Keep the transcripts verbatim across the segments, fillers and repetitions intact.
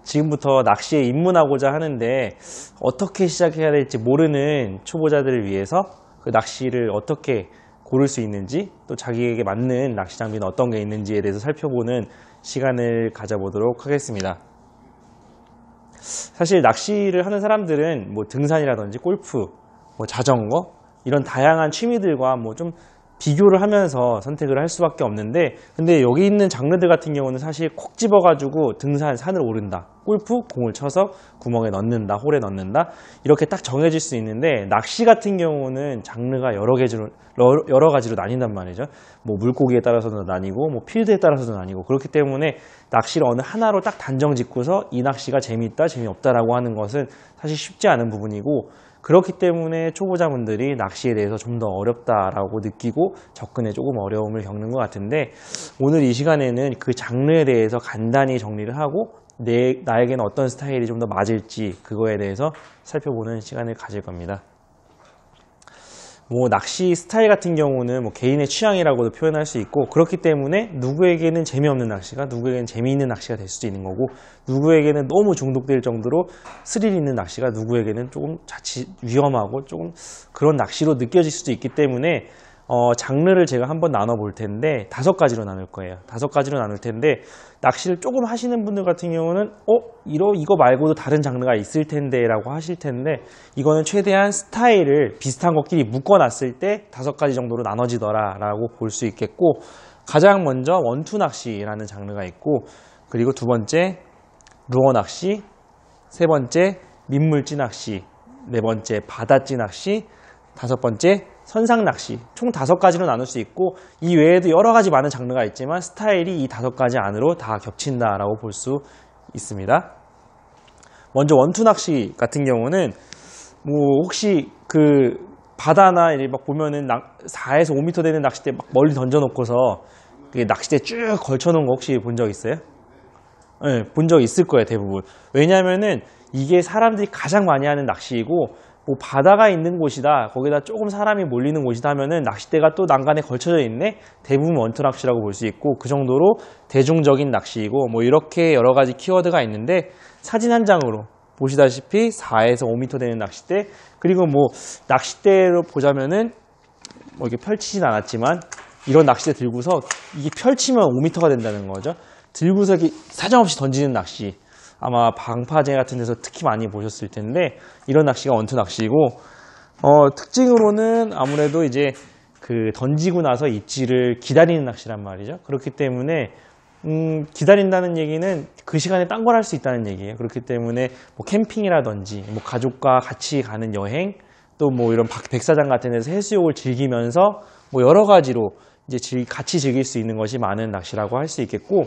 지금부터 낚시에 입문하고자 하는데 어떻게 시작해야 될지 모르는 초보자들을 위해서 그 낚시를 어떻게 고를 수 있는지, 또 자기에게 맞는 낚시 장비는 어떤 게 있는지에 대해서 살펴보는 시간을 가져보도록 하겠습니다. 사실 낚시를 하는 사람들은 뭐 등산이라든지 골프, 뭐 자전거 이런 다양한 취미들과 뭐 좀 비교를 하면서 선택을 할 수밖에 없는데, 근데 여기 있는 장르들 같은 경우는 사실 콕 집어가지고 등산, 산을 오른다, 골프, 공을 쳐서 구멍에 넣는다, 홀에 넣는다, 이렇게 딱 정해질 수 있는데, 낚시 같은 경우는 장르가 여러 개로, 여러 가지로 나뉜단 말이죠. 뭐 물고기에 따라서도 나뉘고, 뭐 필드에 따라서도 나뉘고, 그렇기 때문에 낚시를 어느 하나로 딱 단정 짓고서 이 낚시가 재미있다, 재미없다라고 하는 것은 사실 쉽지 않은 부분이고, 그렇기 때문에 초보자분들이 낚시에 대해서 좀 더 어렵다라고 느끼고 접근에 조금 어려움을 겪는 것 같은데, 오늘 이 시간에는 그 장르에 대해서 간단히 정리를 하고 내, 나에게는 어떤 스타일이 좀 더 맞을지 그거에 대해서 살펴보는 시간을 가질 겁니다. 뭐 낚시 스타일 같은 경우는 뭐 개인의 취향이라고도 표현할 수 있고, 그렇기 때문에 누구에게는 재미없는 낚시가 누구에게는 재미있는 낚시가 될 수도 있는 거고, 누구에게는 너무 중독될 정도로 스릴 있는 낚시가 누구에게는 조금 자칫 위험하고 조금 그런 낚시로 느껴질 수도 있기 때문에 어, 장르를 제가 한번 나눠 볼 텐데 다섯 가지로 나눌 거예요. 다섯 가지로 나눌 텐데, 낚시를 조금 하시는 분들 같은 경우는 어? 이러, 이거 말고도 다른 장르가 있을 텐데 라고 하실 텐데, 이거는 최대한 스타일을 비슷한 것끼리 묶어놨을 때 다섯 가지 정도로 나눠지더라 라고 볼 수 있겠고, 가장 먼저 원투 낚시라는 장르가 있고, 그리고 두 번째 루어 낚시, 세 번째 민물찌 낚시, 네 번째 바다찌 낚시, 다섯 번째 선상 낚시, 총 다섯 가지로 나눌 수 있고, 이 외에도 여러 가지 많은 장르가 있지만 스타일이 이 다섯 가지 안으로 다 겹친다라고 볼 수 있습니다. 먼저 원투 낚시 같은 경우는 뭐 혹시 그 바다나 이렇게 막 보면은 사에서 오 미터 되는 낚싯대 막 멀리 던져놓고서 낚싯대 쭉 걸쳐놓은 거 혹시 본 적 있어요? 네, 본 적 있을 거예요, 대부분. 왜냐면은 이게 사람들이 가장 많이 하는 낚시이고, 뭐 바다가 있는 곳이다, 거기다 조금 사람이 몰리는 곳이다 하면은 낚싯대가 또 난간에 걸쳐져 있네, 대부분 원투 낚시라고 볼 수 있고, 그 정도로 대중적인 낚시이고, 뭐 이렇게 여러 가지 키워드가 있는데, 사진 한 장으로 보시다시피 사에서 오 미터 되는 낚싯대, 그리고 뭐 낚싯대로 보자면은 뭐 이렇게 펼치진 않았지만 이런 낚싯대 들고서 이게 펼치면 오 미터가 된다는 거죠. 들고서 이렇게 사정없이 던지는 낚시, 아마 방파제 같은 데서 특히 많이 보셨을 텐데, 이런 낚시가 원투 낚시이고, 어, 특징으로는 아무래도 이제 그 던지고 나서 입질을 기다리는 낚시란 말이죠. 그렇기 때문에 음, 기다린다는 얘기는 그 시간에 딴 걸 할 수 있다는 얘기예요. 그렇기 때문에 뭐 캠핑이라든지 뭐 가족과 같이 가는 여행, 또 뭐 이런 백사장 같은 데서 해수욕을 즐기면서 뭐 여러 가지로 이제 같이 즐길 수 있는 것이 많은 낚시라고 할 수 있겠고,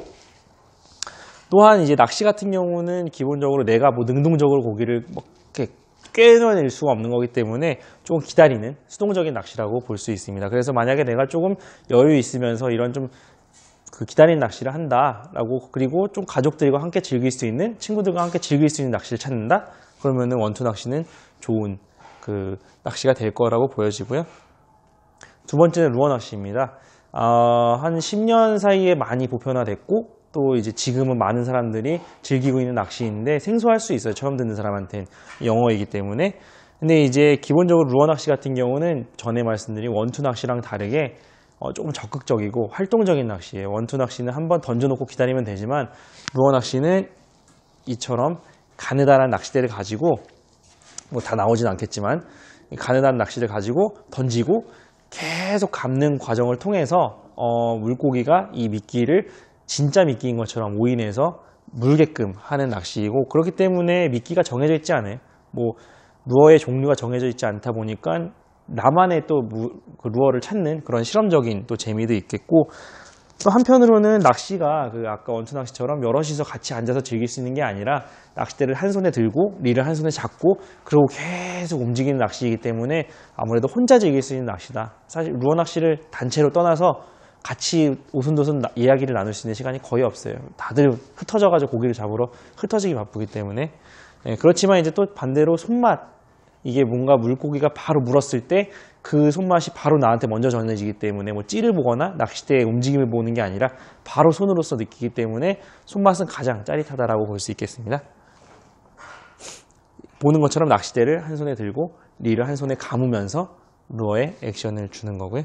또한 이제 낚시 같은 경우는 기본적으로 내가 뭐 능동적으로 고기를 뭐 이렇게 꿰어낼 수가 없는 거기 때문에 조금 기다리는 수동적인 낚시라고 볼 수 있습니다. 그래서 만약에 내가 조금 여유 있으면서 이런 좀 그 기다리는 낚시를 한다라고, 그리고 좀 가족들과 함께 즐길 수 있는, 친구들과 함께 즐길 수 있는 낚시를 찾는다, 그러면은 원투 낚시는 좋은 그 낚시가 될 거라고 보여지고요. 두 번째는 루어 낚시입니다. 어, 한 십 년 사이에 많이 보편화됐고, 또 이제 지금은 많은 사람들이 즐기고 있는 낚시인데, 생소할 수 있어요, 처음 듣는 사람한테는. 영어이기 때문에. 근데 이제 기본적으로 루어 낚시 같은 경우는 전에 말씀드린 원투 낚시랑 다르게 어, 조금 적극적이고 활동적인 낚시예요. 원투 낚시는 한번 던져놓고 기다리면 되지만, 루어 낚시는 이처럼 가느다란 낚싯대를 가지고, 뭐 다 나오진 않겠지만 가느다란 낚시를 가지고 던지고 계속 감는 과정을 통해서 어, 물고기가 이 미끼를 진짜 미끼인 것처럼 오인해서 물게끔 하는 낚시이고, 그렇기 때문에 미끼가 정해져 있지 않아요. 뭐 루어의 종류가 정해져 있지 않다 보니까 나만의 또 무, 그 루어를 찾는 그런 실험적인 또 재미도 있겠고, 또 한편으로는 낚시가 그 아까 원투 낚시처럼 여럿이서 같이 앉아서 즐길 수 있는 게 아니라, 낚싯대를 한 손에 들고 릴을 한 손에 잡고 그리고 계속 움직이는 낚시이기 때문에 아무래도 혼자 즐길 수 있는 낚시다. 사실 루어 낚시를 단체로 떠나서 같이 오순도순 이야기를 나눌 수 있는 시간이 거의 없어요. 다들 흩어져가지고 고기를 잡으러 흩어지기 바쁘기 때문에. 네, 그렇지만 이제 또 반대로 손맛, 이게 뭔가 물고기가 바로 물었을 때 그 손맛이 바로 나한테 먼저 전해지기 때문에 뭐 찌를 보거나 낚싯대의 움직임을 보는 게 아니라 바로 손으로서 느끼기 때문에 손맛은 가장 짜릿하다라고 볼 수 있겠습니다. 보는 것처럼 낚싯대를 한 손에 들고 릴을 한 손에 감으면서 루어에 액션을 주는 거고요.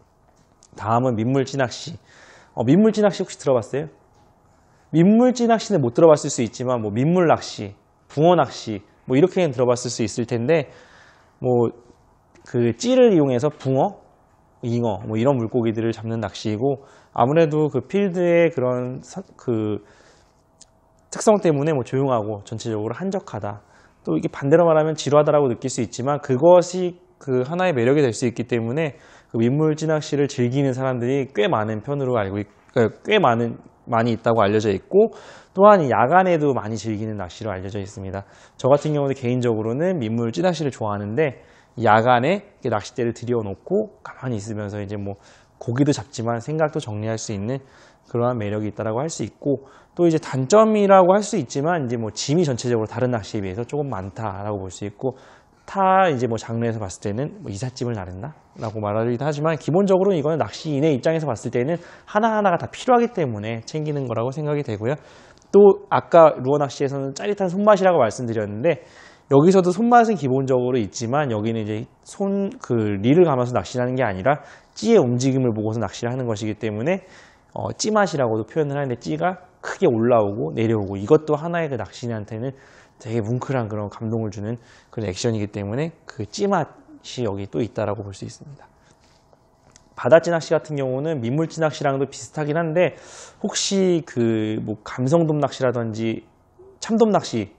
다음은 민물찌 낚시. 어, 민물찌 낚시 혹시 들어봤어요? 민물찌 낚시는 못 들어봤을 수 있지만 뭐 민물 낚시, 붕어 낚시 뭐 이렇게는 들어봤을 수 있을 텐데 뭐 그 찌를 이용해서 붕어, 잉어 뭐 이런 물고기들을 잡는 낚시이고 아무래도 그 필드의 그런 사, 그 특성 때문에 뭐 조용하고 전체적으로 한적하다. 또 이게 반대로 말하면 지루하다라고 느낄 수 있지만 그것이 그 하나의 매력이 될 수 있기 때문에 그 민물찌 낚시를 즐기는 사람들이 꽤 많은 편으로 알고 있, 꽤 많은 많이 있다고 알려져 있고 또한 야간에도 많이 즐기는 낚시로 알려져 있습니다. 저 같은 경우는 개인적으로는 민물찌 낚시를 좋아하는데 야간에 낚싯대를 들여놓고 가만히 있으면서 이제 뭐 고기도 잡지만 생각도 정리할 수 있는 그러한 매력이 있다라고 할 수 있고 또 이제 단점이라고 할 수 있지만 이제 뭐 짐이 전체적으로 다른 낚시에 비해서 조금 많다라고 볼 수 있고 타 이제 뭐 장르에서 봤을 때는 뭐 이삿짐을 나른다라고 말하기도 하지만 기본적으로 이거는 낚시인의 입장에서 봤을 때는 하나하나가 다 필요하기 때문에 챙기는 거라고 생각이 되고요. 또 아까 루어 낚시에서는 짜릿한 손맛이라고 말씀드렸는데 여기서도 손맛은 기본적으로 있지만 여기는 이제 손 그 릴을 감아서 낚시를 하는 게 아니라 찌의 움직임을 보고서 낚시를 하는 것이기 때문에 어, 찌맛이라고도 표현을 하는데 찌가 크게 올라오고 내려오고 이것도 하나의 그 낚시인한테는 되게 뭉클한 그런 감동을 주는 그런 액션이기 때문에 그 찌맛이 여기 또 있다라고 볼 수 있습니다. 바다찌 낚시 같은 경우는 민물찌 낚시랑도 비슷하긴 한데 혹시 그 뭐 감성돔 낚시라든지 참돔 낚시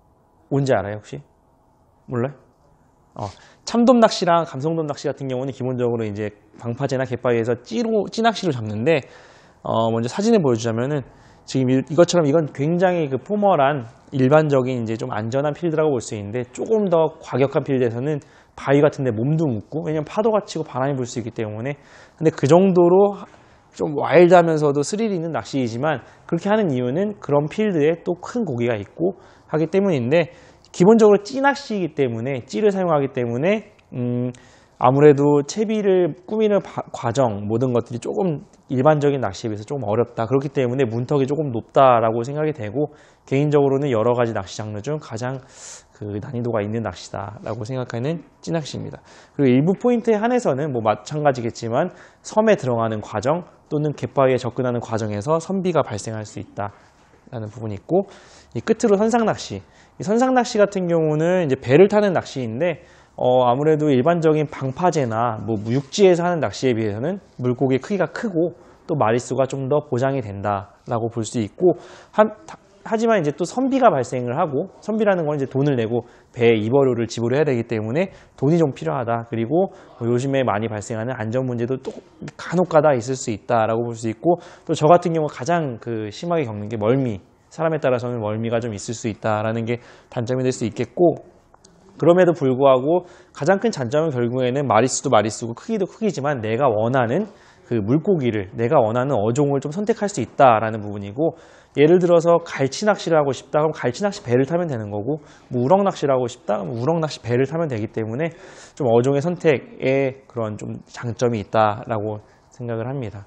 뭔지 알아요 혹시? 몰라요? 어, 참돔 낚시랑 감성돔 낚시 같은 경우는 기본적으로 이제 방파제나 갯바위에서 찌로 찌낚시로 잡는데 어, 먼저 사진을 보여주자면은 지금 이것처럼 이건 굉장히 그 포멀한 일반적인 이제 좀 안전한 필드라고 볼 수 있는데 조금 더 과격한 필드에서는 바위 같은 데 몸도 묻고 왜냐면 파도가 치고 바람이 불 수 있기 때문에 근데 그 정도로 좀 와일드하면서도 스릴 있는 낚시이지만 그렇게 하는 이유는 그런 필드에 또 큰 고기가 있고 하기 때문인데 기본적으로 찌 낚시이기 때문에 찌를 사용하기 때문에 음 아무래도 채비를 꾸미는 바, 과정 모든 것들이 조금 일반적인 낚시에 비해서 조금 어렵다. 그렇기 때문에 문턱이 조금 높다라고 생각이 되고 개인적으로는 여러 가지 낚시 장르 중 가장 그 난이도가 있는 낚시다라고 생각하는 찌낚시입니다. 그리고 일부 포인트에 한해서는 뭐 마찬가지겠지만 섬에 들어가는 과정 또는 갯바위에 접근하는 과정에서 선비가 발생할 수 있다라는 부분이 있고 이 끝으로 선상낚시. 이 선상낚시 같은 경우는 이제 배를 타는 낚시인데 어, 아무래도 일반적인 방파제나 뭐 육지에서 하는 낚시에 비해서는 물고기의 크기가 크고 또 마리수가 좀 더 보장이 된다라고 볼 수 있고 한, 하지만 이제 또 선비가 발생을 하고 선비라는 건 이제 돈을 내고 배에 입어료를 지불해야 되기 때문에 돈이 좀 필요하다. 그리고 뭐 요즘에 많이 발생하는 안전 문제도 또 간혹가다 있을 수 있다라고 볼 수 있고 또 저 같은 경우 가장 그 심하게 겪는 게 멀미. 사람에 따라서는 멀미가 좀 있을 수 있다라는 게 단점이 될 수 있겠고 그럼에도 불구하고 가장 큰 장점은 결국에는 마리수도 마리수고 크기도 크기지만 내가 원하는 그 물고기를 내가 원하는 어종을 좀 선택할 수 있다라는 부분이고 예를 들어서 갈치 낚시를 하고 싶다 그럼 갈치 낚시 배를 타면 되는 거고 뭐 우럭 낚시를 하고 싶다 그럼 우럭 낚시 배를 타면 되기 때문에 좀 어종의 선택에 그런 좀 장점이 있다라고 생각을 합니다.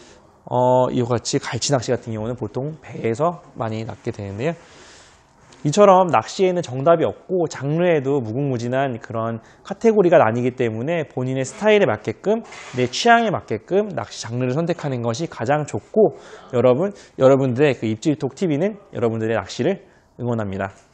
어, 이와 같이 갈치 낚시 같은 경우는 보통 배에서 많이 낚게 되는데요. 이처럼 낚시에는 정답이 없고 장르에도 무궁무진한 그런 카테고리가 나뉘기 때문에 본인의 스타일에 맞게끔 내 취향에 맞게끔 낚시 장르를 선택하는 것이 가장 좋고 여러분, 여러분들의 그 입질톡 티비는 여러분들의 낚시를 응원합니다.